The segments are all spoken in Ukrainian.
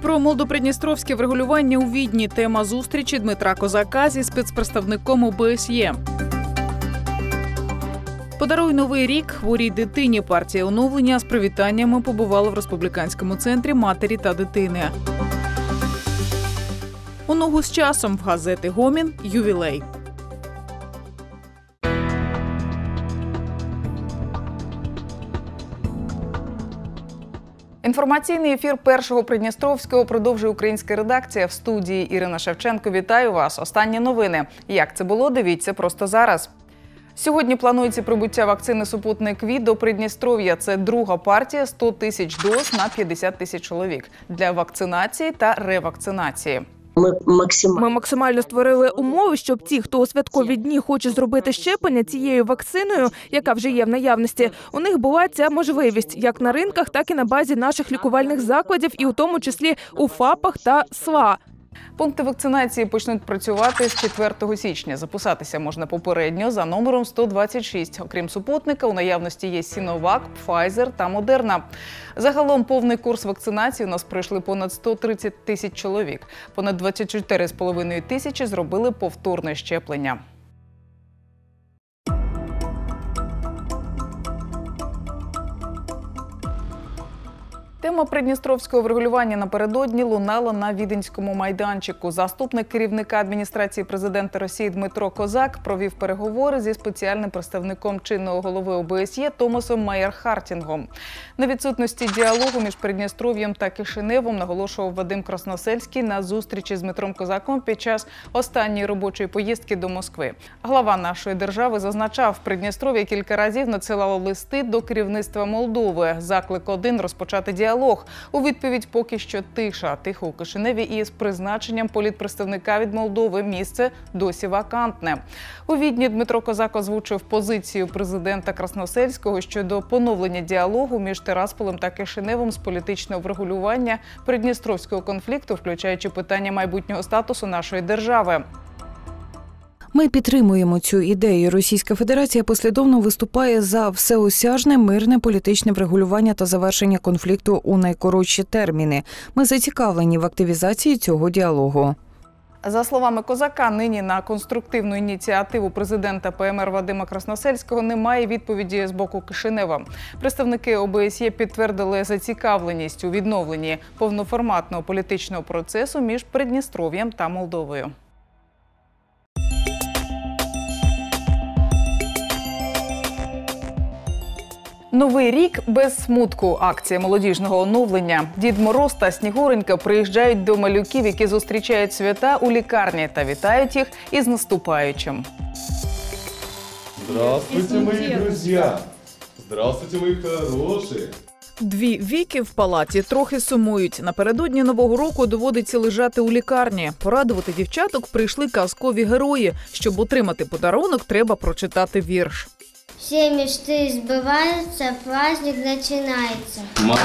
Про молодопридністровське врегулювання у Відні. Тема зустрічі Дмитра Козака зі спецпредставником ОБСЄ. «Подаруй новий рік хворій дитині». Партія оновлення з привітаннями побувала в Республіканському центрі матері та дитини. У ногу з часом в газети «Гомін» ювілей. Інформаційний ефір Першого Придністровського продовжує українська редакція. В студії Ірина Шевченко. Вітаю вас. Останні новини. Як це було, дивіться просто зараз. Сьогодні планується прибуття вакцини «Супутник Ви» до Придністров'я. Це друга партія – 100 тисяч доз на 50 тисяч чоловік для вакцинації та ревакцинації. Ми максимально створили умови, щоб ті, хто у святкові дні хоче зробити щеплення цією вакциною, яка вже є в наявності, у них була ця можливість як на ринках, так і на базі наших лікувальних закладів, і у тому числі у ФАПах та СВА. Пункти вакцинації почнуть працювати з 4 січня. Записатися можна попередньо за номером 126. Окрім «Супутника», у наявності є Сіновак, Pfizer та Модерна. Загалом повний курс вакцинації у нас пройшли понад 130 тисяч чоловік. Понад 24,5 тисячі зробили повторне щеплення. Тема придністровського врегулювання напередодні лунала на Віденському майданчику. Заступник керівника адміністрації президента Росії Дмитро Козак провів переговори зі спеціальним представником чинного голови ОБСЄ Томасом Майєр-Хартінгом. На відсутності діалогу між Придністров'ям та Кишиневом наголошував Вадим Красносельський на зустрічі з Дмитром Козаком під час останньої робочої поїздки до Москви. Глава нашої держави зазначав, Придністров'я кілька разів надсилало листи до керівництва Молдови. Заклик один – розпочати діалог. У відповідь поки що тиша. Тихо у Кишиневі і з призначенням політпредставника від Молдови місце досі вакантне. У Відні Дмитро Козак озвучив позицію президента Красносельського щодо поновлення діалогу між Тирасполем та Кишиневом з політичного врегулювання придністровського конфлікту, включаючи питання майбутнього статусу нашої держави. Ми підтримуємо цю ідею. Російська Федерація послідовно виступає за всеосяжне мирне політичне врегулювання та завершення конфлікту у найкоротші терміни. Ми зацікавлені в активізації цього діалогу. За словами Козака, нині на конструктивну ініціативу президента ПМР Вадима Красносельського немає відповіді з боку Кишинева. Представники ОБСЄ підтвердили зацікавленість у відновленні повноформатного політичного процесу між Придністров'ям та Молдовою. Новий рік без смутку. Акція молодіжного оновлення. Дід Мороз та Снігуренька приїжджають до малюків, які зустрічають свята у лікарні та вітають їх із наступаючим. Здравствуйте, мої друзі! Здравствуйте, мої хороші! Дві Віки в палаті трохи сумують. Напередодні Нового року доводиться лежати у лікарні. Порадувати дівчаток прийшли казкові герої. Щоб отримати подарунок, треба прочитати вірш. Все мечты сбываются, праздник начинается.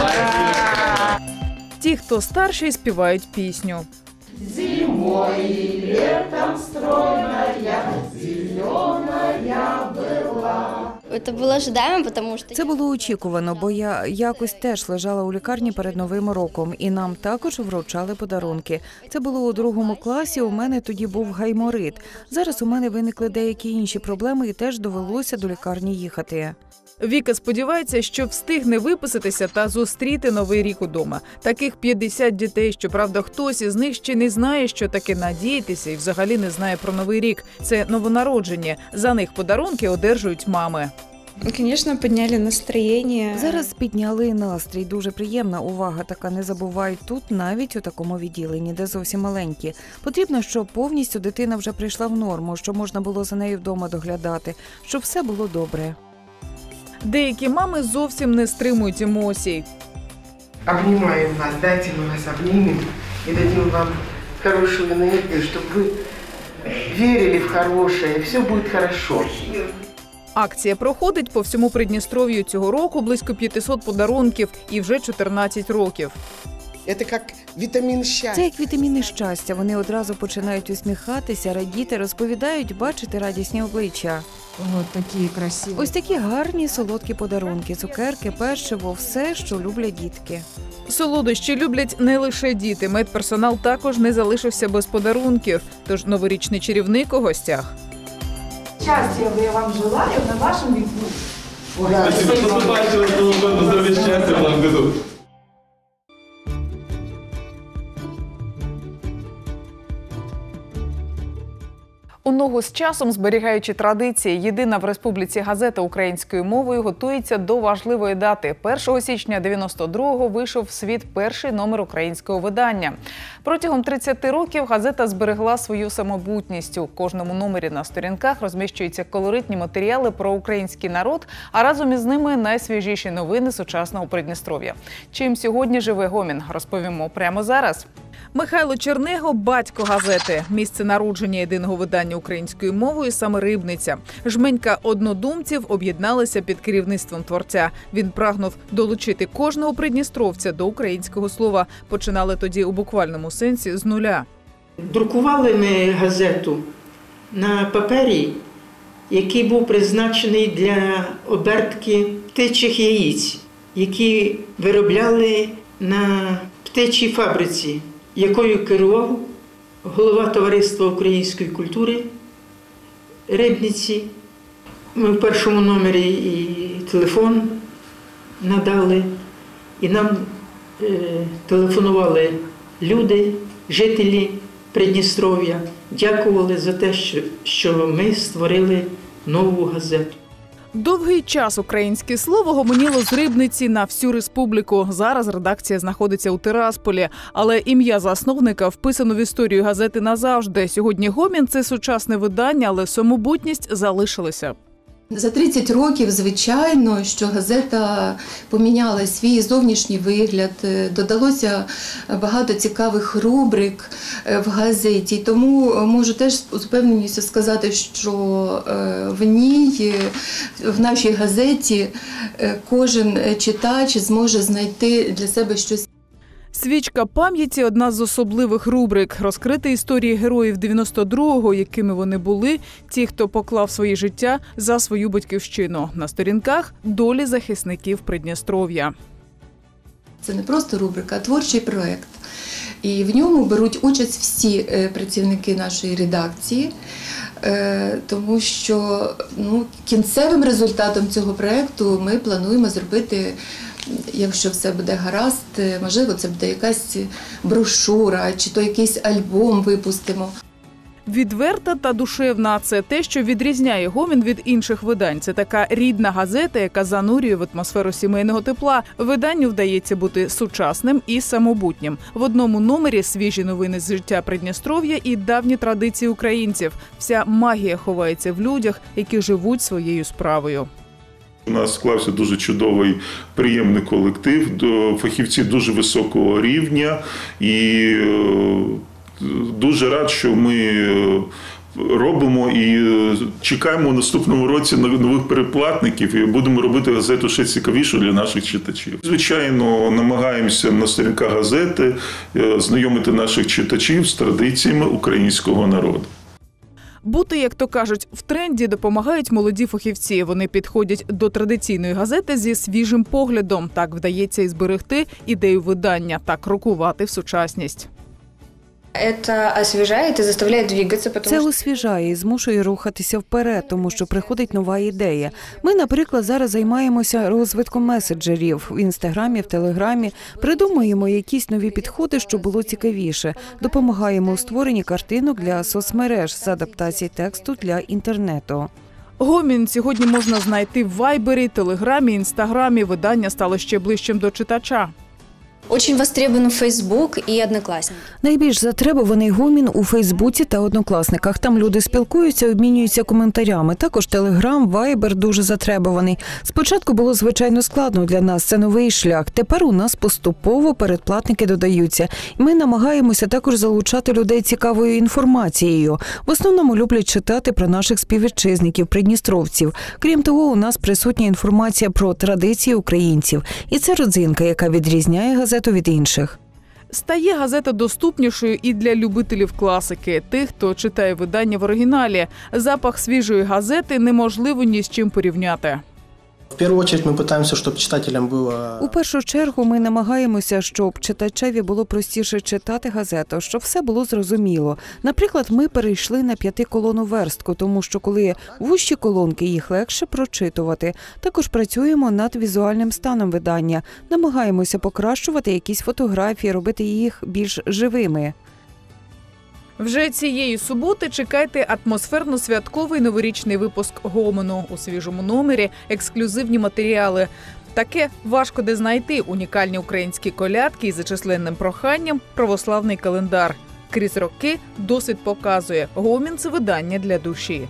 Ті, хто старший, співають пісню. Зимой и летом стройная, зеленая была. Это было ожидаемо, потому что... Це було очікувано, бо я якось теж лежала у лікарні перед Новим роком, і нам також вручали подарунки. Це було у 2 класі, у мене тоді був гайморит. Зараз у мене виникли деякі інші проблеми і теж довелося до лікарні їхати. Віка сподівається, що встигне виписатися та зустріти Новий рік удома. Таких 50 дітей, щоправда, хтось із них ще не знає, що таке надіятися і взагалі не знає про Новий рік. Це новонароджені. За них подарунки одержують мами. Звісно, підняли настроєння. Зараз підняли настрій. Дуже приємна увага така. Не забувають тут навіть у такому відділенні, де зовсім маленькі. Потрібно, щоб повністю дитина вже прийшла в норму, щоб можна було за нею вдома доглядати, щоб все було добре. Деякі мами зовсім не стримують емоцій. Обнимаем вас, дайте мы вас обнимем и дадим вам хорошую энергию, чтобы вы верили в хорошее, все будет хорошо. Акція проходить по всьому Придністров'ю цього року, близько 500 подарунків і вже 14 років. Це як вітамін щастя. Це як вітаміни щастя. Вони одразу починають усміхатися, радіти, розповідають, бачити радісні обличчя. Ось такі гарні солодкі подарунки, цукерки, печиво, все, що люблять дітки. Солодощі люблять не лише діти. Медперсонал також не залишився без подарунків. Тож новорічний чарівник у гостях. Счастья я вам желаю на вашем веку. Спасибо, что наступающего Нового года, здоровья, счастья в новом году. У ногу з часом, зберігаючи традиції, єдина в республіці газета українською мовою готується до важливої дати. 1 січня 92-го вийшов в світ перший номер українського видання. Протягом 30 років газета зберегла свою самобутність. У кожному номері на сторінках розміщуються колоритні матеріали про український народ, а разом із ними найсвіжіші новини сучасного Придністров'я. Чим сьогодні живе Гомін, розповімо прямо зараз. Михайло Чернего – батько газети. Місце народження єдиного видання українською мовою – саме Рибниця. Жменька однодумців об'єдналися під керівництвом творця. Він прагнув долучити кожного придністровця до українського слова. Починали тоді у буквальному сенсі з нуля. Друкували ми газету на папері, який був призначений для обертки птичих яєць, які виробляли на птичій фабриці, якою керував голова Товариства української культури Рибниці. Ми в першому номері і телефон надали, і нам телефонували люди, жителі Придністров'я, дякували за те, що ми створили нову газету. Довгий час українське слово гомоніло з Рибниці на всю республіку. Зараз редакція знаходиться у Тирасполі. Але ім'я засновника вписано в історію газети назавжди. Сьогодні Гомін – це сучасне видання, але самобутність залишилася. За 30 років, звичайно, що газета поміняла свій зовнішній вигляд, додалося багато цікавих рубрик в газеті. Тому можу теж з впевненістю сказати, що в ній, в нашій газеті, кожен читач зможе знайти для себе щось. «Свічка пам'яті» – одна з особливих рубрик. Розкрити історії героїв 92-го, якими вони були, ті, хто поклав своє життя за свою батьківщину. На сторінках – долі захисників Придністров'я. Це не просто рубрика, а творчий проєкт. І в ньому беруть участь всі працівники нашої редакції, тому що кінцевим результатом цього проєкту ми плануємо зробити, якщо все буде гаразд, можливо, це буде якась брошура, чи то якийсь альбом випустимо. Відверта та душевна – це те, що відрізняє Гомін від інших видань. Це така рідна газета, яка занурює в атмосферу сімейного тепла. Виданню вдається бути сучасним і самобутнім. В одному номері свіжі новини з життя Придністров'я і давні традиції українців. Вся магія ховається в людях, які живуть своєю справою. У нас склався дуже чудовий, приємний колектив, фахівці дуже високого рівня, і дуже рад, що ми робимо і чекаємо в наступному році нових переплатників і будемо робити газету ще цікавішу для наших читачів. Звичайно, намагаємося на сторінках газети знайомити наших читачів з традиціями українського народу. Бути, як то кажуть, в тренді допомагають молоді фахівці. Вони підходять до традиційної газети зі свіжим поглядом. Так вдається і зберегти ідею видання та крокувати в сучасність. Це освіжає і заставляє двигатися. Це освіжає і змушує рухатися вперед, тому що приходить нова ідея. Ми, наприклад, зараз займаємося розвитком меседжерів в Інстаграмі, в Телеграмі, придумуємо якісь нові підходи, щоб було цікавіше. Допомагаємо у створенні картинок для соцмереж з адаптації тексту для інтернету. Гомін сьогодні можна знайти в Вайбері, Телеграмі, Інстаграмі. Видання стало ще ближчим до читача. Дуже востребований Фейсбук і Однокласники. Найбільш затребуваний Гомін у Фейсбуці та Однокласниках. Там люди спілкуються, обмінюються коментарями. Також Телеграм, Вайбер дуже затребуваний. Спочатку було, звичайно, складно для нас. Це новий шлях. Тепер у нас поступово передплатники додаються. Ми намагаємося також залучати людей цікавою інформацією. В основному люблять читати про наших співвітчизників, придністровців. Крім того, у нас присутня інформація про традиції українців. І це родзинка, яка відрізняє газету від інших. Стає газета доступнішою і для любителів класики, тих, хто читає видання в оригіналі. Запах свіжої газети неможливо ні з чим порівняти. первую очередь мы пытаемся, чтобы читателям было... У першу чергу ми намагаємося, щоб читачеві було простіше читати газету, щоб все було зрозуміло. Наприклад, ми перейшли на 5-колонну верстку, тому що коли вужчі колонки, їх легше прочитувати. Також працюємо над візуальним станом видання, намагаємося покращувати якісь фотографії, робити їх більш живими. Вже цієї суботи чекайте атмосферно-святковий новорічний випуск «Гомону». У свіжому номері ексклюзивні матеріали. Таке важко де знайти: унікальні українські колядки із зачисленним проханням, православний календар. Крізь роки досвід показує – «Гомін» – це видання для душі.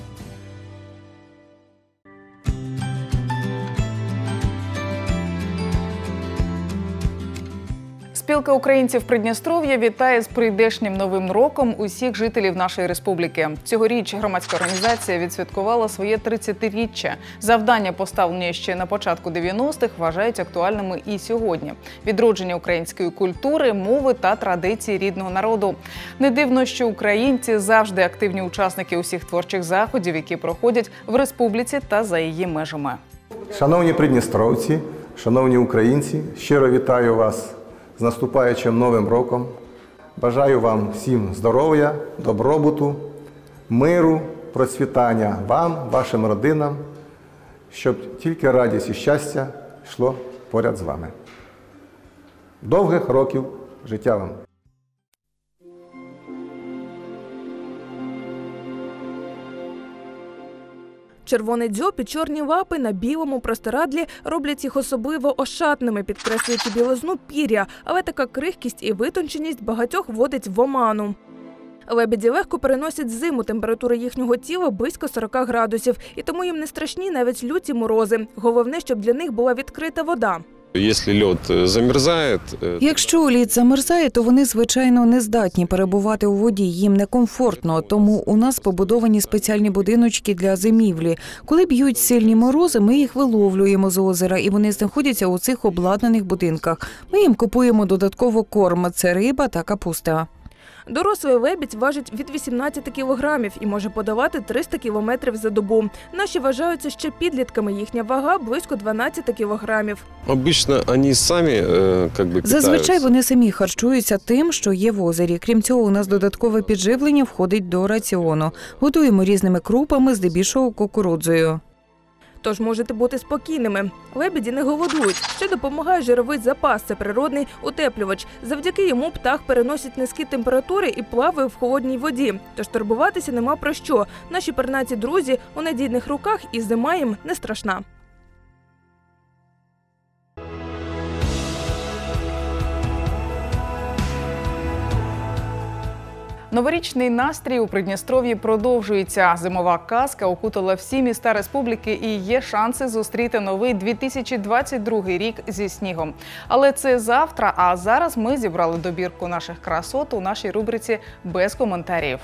Спілка українців Придністров'я вітає з прийдешнім Новим роком усіх жителів нашої республіки. Цьогоріч громадська організація відсвяткувала своє 30-річчя. Завдання, поставлені ще на початку 90-х, вважають актуальними і сьогодні. Відродження української культури, мови та традицій рідного народу. Не дивно, що українці завжди активні учасники усіх творчих заходів, які проходять в республіці та за її межами. Шановні придністровці, шановні українці, щиро вітаю вас з наступаючим Новим роком. Бажаю вам всім здоров'я, добробуту, миру, процвітання вам, вашим родинам, щоб тільки радість і щастя йшло поряд з вами. Довгих років життя вам! Червоний дзьоб і чорні лапи на білому простирадлі роблять їх особливо ошатними, підкреслюючи білизну пір'я, але така крихкість і витонченість багатьох вводить в оману. Лебеді легко переносять зиму, температура їхнього тіла близько 40 градусів, і тому їм не страшні навіть люті морози. Головне, щоб для них була відкрита вода. Якщо лід замерзає, то вони, звичайно, не здатні перебувати у воді, їм некомфортно. Тому у нас побудовані спеціальні будиночки для зимівлі. Коли б'ють сильні морози, ми їх виловлюємо з озера, і вони знаходяться у цих обладнаних будинках. Ми їм купуємо додатково корм – це риба та капуста. Дорослий лебідь важить від 18 кілограмів і може подавати 300 кілометрів за добу. Наші вважаються ще підлітками, їхня вага – близько 12 кілограмів. Зазвичай вони самі харчуються тим, що є в озері. Крім цього, у нас додаткове підживлення входить до раціону. Годуємо різними крупами, здебільшого кукурудзою. Тож можете бути спокійними. Лебеді не голодують. Ще допомагає жировий запас – це природний утеплювач. Завдяки йому птах переносить низькі температури і плаває в холодній воді. Тож турбуватися нема про що. Наші пернаті друзі у надійних руках і зима їм не страшна. Новорічний настрій у Придністров'ї продовжується. Зимова казка окутала всі міста республіки і є шанси зустріти новий 2022 рік зі снігом. Але це завтра, а зараз ми зібрали добірку наших красот у нашій рубриці «Без коментарів».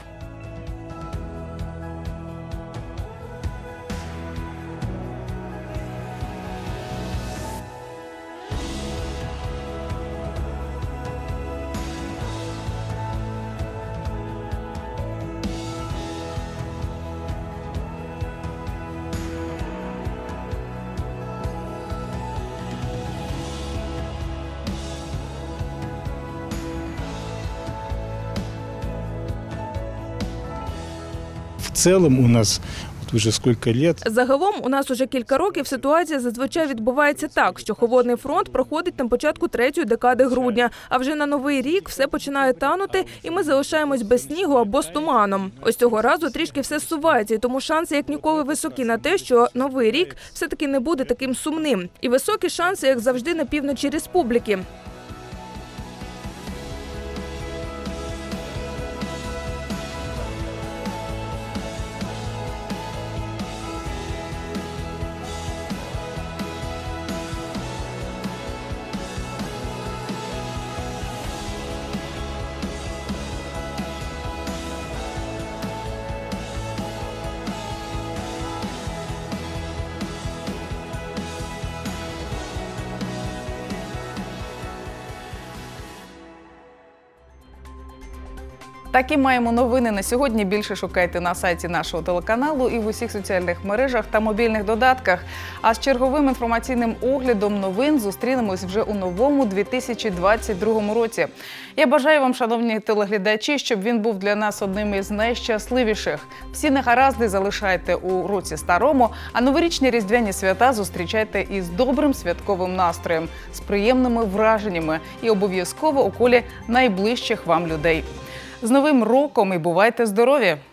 В цілому у нас вже скільки років. Загалом у нас уже кілька років ситуація зазвичай відбувається так, що холодний фронт проходить на початку 3-ї декади грудня, а вже на Новий рік все починає танути і ми залишаємось без снігу або з туманом. Ось цього разу трішки все зсувається, і тому шанси як ніколи високі на те, що Новий рік все-таки не буде таким сумним. І високі шанси, як завжди, на півночі республіки. Такі маємо новини на сьогодні. Більше шукайте на сайті нашого телеканалу і в усіх соціальних мережах та мобільних додатках. А з черговим інформаційним оглядом новин зустрінемось вже у новому 2022 році. Я бажаю вам, шановні телеглядачі, щоб він був для нас одним із найщасливіших. Всі негаразди залишайте у році старому, а новорічні різдвяні свята зустрічайте із добрим святковим настроєм, з приємними враженнями і обов'язково у колі найближчих вам людей. З Новим роком і бувайте здорові!